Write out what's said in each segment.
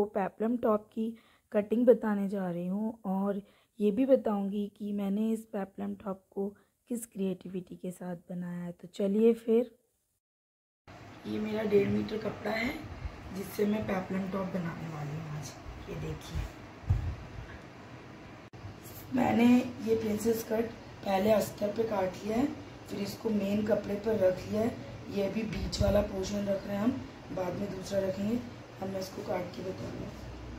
Peplum top की cutting बताने जा रही हूँ और ये भी बताऊँगी कि मैंने इस पेप्लम टॉप को किस क्रिएटिविटी के साथ बनाया है। तो चलिए फिर। ये मेरा 1.5 मीटर कपड़ा है जिससे मैं पेप्लम टॉप बनाने वाली हूँ आज। ये देखिए, मैंने ये प्रिंसेस कट पहले अस्तर पे काट लिया है, फिर इसको मेन कपड़े पर रख लिया है। ये अभी बीच वाला पोर्शन रख रहे हैं हम, बाद में दूसरा रखेंगे। अब मैं इसको काट के बताऊँगा।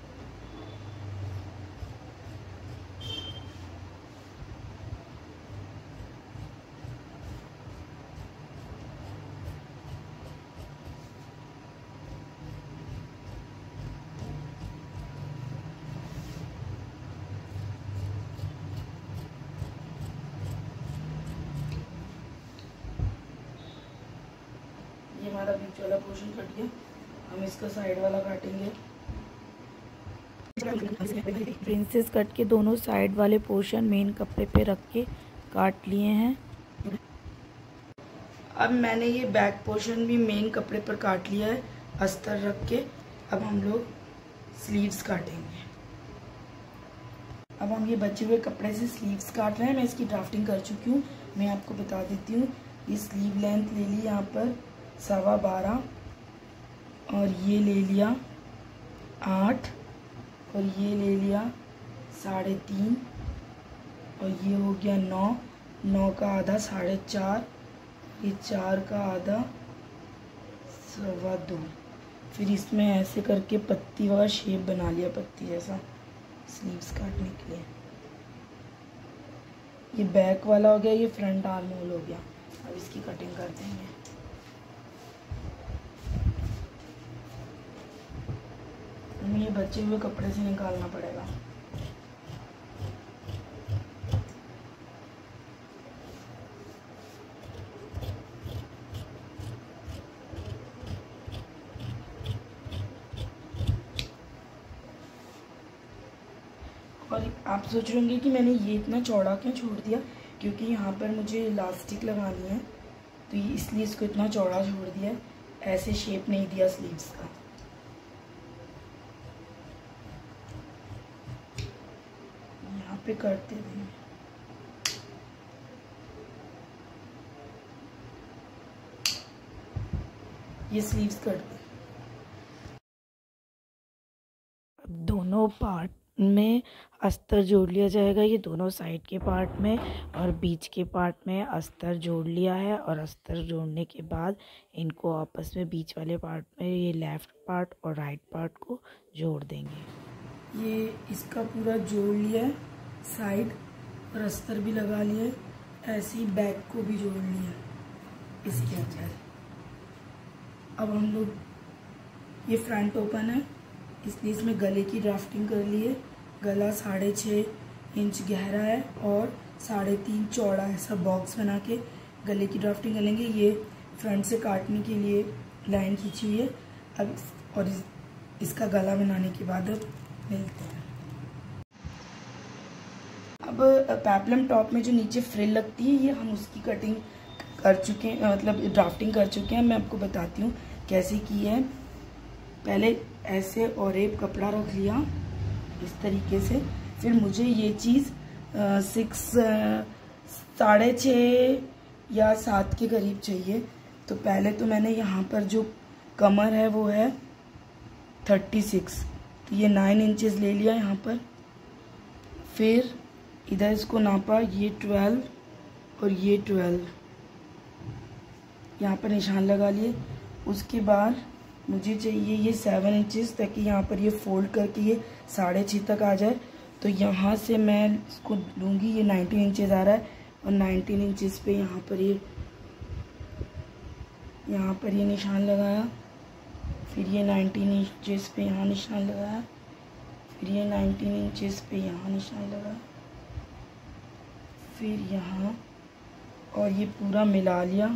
ये हमारा बीच वाला पोर्शन कट गया, हम इसका साइड वाला काटेंगे। प्रिंसेस कट के दोनों साइड वाले पोर्शन मेन कपड़े पे रख के काट लिए हैं। अब मैंने ये बैक पोर्शन भी मेन कपड़े पर काट लिया है अस्तर रख के। अब हम लोग स्लीव्स काटेंगे। अब हम ये बचे हुए कपड़े से स्लीव्स काट रहे हैं। मैं इसकी ड्राफ्टिंग कर चुकी हूँ, मैं आपको बता देती हूँ। ये स्लीव लेंथ ले ली यहाँ पर 12.25 और ये ले लिया 8 और ये ले लिया 3.5 और ये हो गया 9 का आधा 4.5, ये 4 का आधा 2.25। फिर इसमें ऐसे करके पत्ती वाला शेप बना लिया, पत्ती जैसा स्लीव्स काटने के लिए। ये बैक वाला हो गया, ये फ्रंट आर्म होल हो गया। अब इसकी कटिंग कर देंगे। हमें ये बचे हुए कपड़े से निकालना पड़ेगा। और आप सोच रहे होंगे कि मैंने ये इतना चौड़ा क्यों छोड़ दिया, क्योंकि यहाँ पर मुझे इलास्टिक लगानी है, तो ये इसलिए इसको इतना चौड़ा छोड़ दिया। ऐसे शेप नहीं दिया स्लीव्स का। यहाँ पे करते हैं। ये स्लीव्स कर दे। अब दोनों पार्ट में अस्तर जोड़ लिया जाएगा। ये दोनों साइड के पार्ट में और बीच के पार्ट में अस्तर जोड़ लिया है। और अस्तर जोड़ने के बाद इनको आपस में बीच वाले पार्ट में ये लेफ़्ट पार्ट और राइट पार्ट को जोड़ देंगे। ये इसका पूरा जोड़ लिया है साइड, और अस्तर भी लगा लिया है। ऐसे ही बैक को भी जोड़ लिया इसके अंदर। अब हम लोग ये फ्रंट ओपन है, इसलिए इसमें गले की ड्राफ्टिंग कर लिए। गला 6.5 इंच गहरा है और 3.5 चौड़ा है। सब बॉक्स बना के गले की ड्राफ्टिंग कर लेंगे। ये फ्रंट से काटने के लिए लाइन खींची हुई है। अब और इसका गला बनाने के बाद अब मिलते हैं। अब पेप्लम टॉप में जो नीचे फ्रिल लगती है, ये हम उसकी कटिंग कर चुके हैं, मतलब ड्राफ्टिंग कर चुके हैं। मैं आपको बताती हूँ कैसे की है। पहले ऐसे और एक कपड़ा रख लिया इस तरीके से। फिर मुझे ये चीज़ 6.5 या 7 के करीब चाहिए। तो पहले तो मैंने यहाँ पर जो कमर है वो है 36, तो ये 9 इंचेस ले लिया यहाँ पर। फिर इधर इसको नापा, ये 12 और ये 12, यहाँ पर निशान लगा लिए। उसके बाद मुझे चाहिए ये 7 इंचेस, ताकि यहाँ पर ये फोल्ड करके ये 6.5 तक आ जाए। तो यहाँ से मैं इसको लूँगी, ये 19 इंचेस आ रहा है और 19 इंचेस पे यहाँ पर ये निशान लगाया। फिर ये 19 इंचेस पे यहाँ निशान लगाया। फिर ये 19 इंचेस पे यहाँ निशान लगाया। फिर यहाँ, और ये पूरा मिला लिया।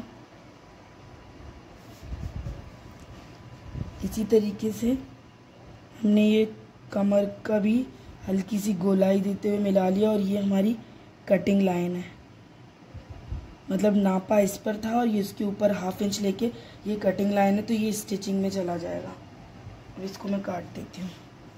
इसी तरीके से हमने ये कमर का भी हल्की सी गोलाई देते हुए मिला लिया। और ये हमारी कटिंग लाइन है, मतलब नापा इस पर था और ये इसके ऊपर 1/2 इंच लेके ये कटिंग लाइन है। तो ये स्टिचिंग में चला जाएगा। अब इसको मैं काट देती हूँ।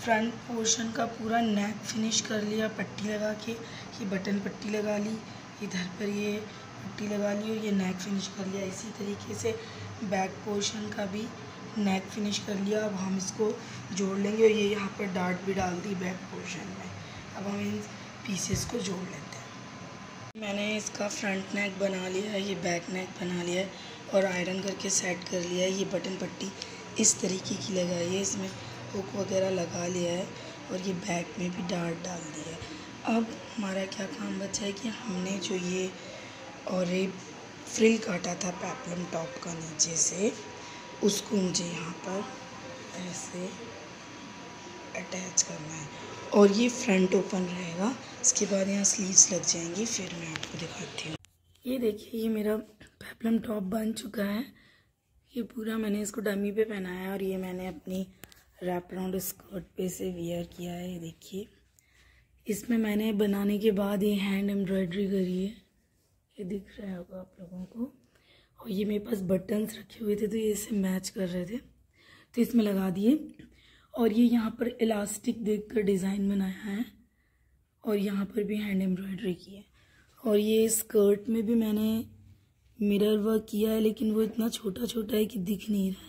फ्रंट पोर्शन का पूरा नेक फिनिश कर लिया पट्टी लगा के। ये बटन पट्टी लगा ली, इधर पर ये पट्टी लगा ली और ये नेक फिनिश कर लिया। इसी तरीके से बैक पोर्शन का भी नेक फिनिश कर लिया। अब हम इसको जोड़ लेंगे और ये यहाँ पर डार्ट भी डाल दी बैक पोर्शन में। अब हम इन पीसेस को जोड़ लेते हैं। मैंने इसका फ्रंट नेक बना लिया है, ये बैक नेक बना लिया है और आयरन करके सेट कर लिया है। ये बटन पट्टी इस तरीके की लगाई है, इसमें हुक वगैरह लगा लिया है और ये बैक में भी डार्ट डाल दिया है। अब हमारा क्या काम बचा है कि हमने जो ये और ये फ्रिल काटा था पेप्लम टॉप का नीचे से, उसको मुझे यहाँ पर ऐसे अटैच करना है और ये फ्रंट ओपन रहेगा। इसके बाद यहाँ स्लीव्स लग जाएंगी, फिर मैं आपको दिखाती हूँ। ये देखिए, ये मेरा पेप्लम टॉप बन चुका है। ये पूरा मैंने इसको डमी पे पहनाया है और ये मैंने अपनी रैप राउंड स्कर्ट पे से वियर किया है। ये देखिए, इसमें मैंने बनाने के बाद ये हैंड एम्ब्रॉयडरी करी है, ये दिख रहा होगा आप लोगों को। और ये मेरे पास बटन्स रखे हुए थे तो ये इससे मैच कर रहे थे तो इसमें लगा दिए। और ये यहाँ पर इलास्टिक देकर डिज़ाइन बनाया है और यहाँ पर भी हैंड एम्ब्रॉयडरी की है। और ये स्कर्ट में भी मैंने मिरर वर्क किया है, लेकिन वो इतना छोटा छोटा है कि दिख नहीं रहा है।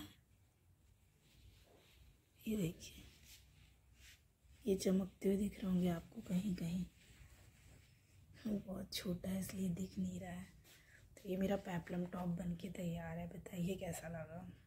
ये देखिए, ये चमकते हुए दिख रहे होंगे आपको कहीं कहीं, वो बहुत छोटा है इसलिए दिख नहीं रहा है। तो ये मेरा पेप्लम टॉप बनके तैयार है। बताइए कैसा लगा।